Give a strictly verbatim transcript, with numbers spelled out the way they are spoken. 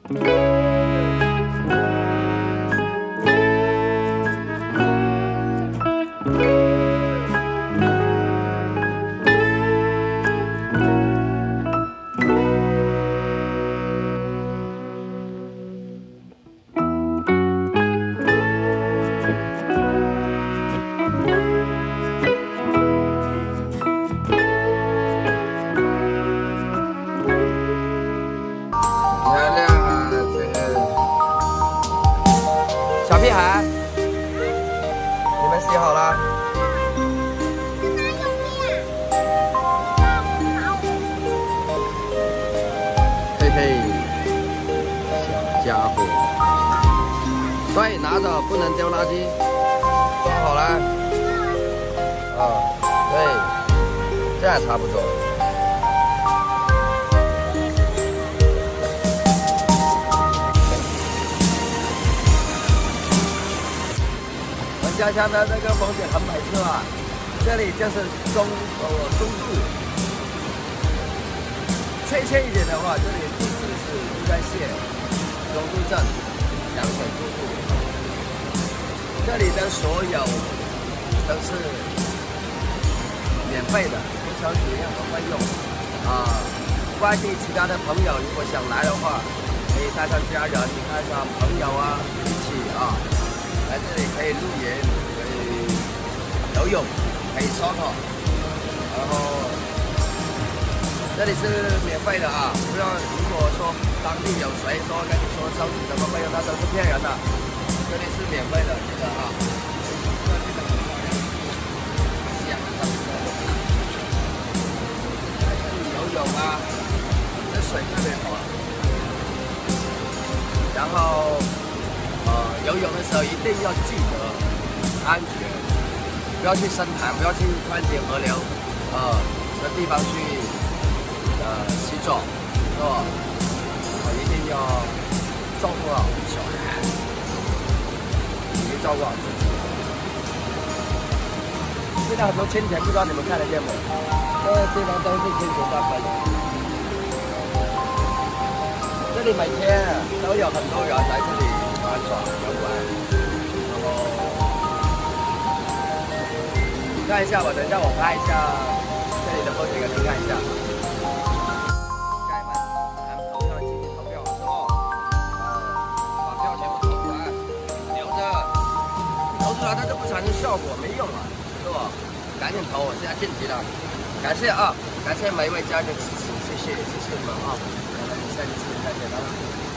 小屁孩，你们洗好了？嘿嘿，小家伙，对，拿着，不能丢垃圾。装好了？啊，对，这样差不多。 家乡的这个风景很美，是吧？这里就是中呃中部，确切一点的话，这里地址是应该县中部镇阳水中部。这里的所有都是免费的，不收取任何费用啊。外地其他的朋友如果想来的话，可以带上家人，带上朋友啊一起啊。 来这里可以露营，可以游泳，可以烧烤，然后这里是免费的啊！不要如果说当地有谁说跟你说收取什么费用，那都是骗人的。这里是免费的，这个啊，这里的想的来这里游泳啊，这水特别好，然后。 呃，游泳的时候一定要记得安全，不要去深潭，不要去川井河流，呃，的地方去呃洗澡，是吧？呃，一定要照顾好小孩，也照顾好自己。现在很多清泉，不知道你们看得见没？这个地方都是清泉在喷。这里每天都有很多人来这里。 玩耍游玩，然后看一下吧，等一下我拍一下这里的风景给你看一下。家人们，咱们投票进行投票是吧？把票全部投出来，留着，投出来它就不产生效果，没用了，是吧？赶紧投，我现在晋级了，感谢啊，感谢每一位家人的支持，谢谢，谢谢你们啊，我们下一次再见，拜拜。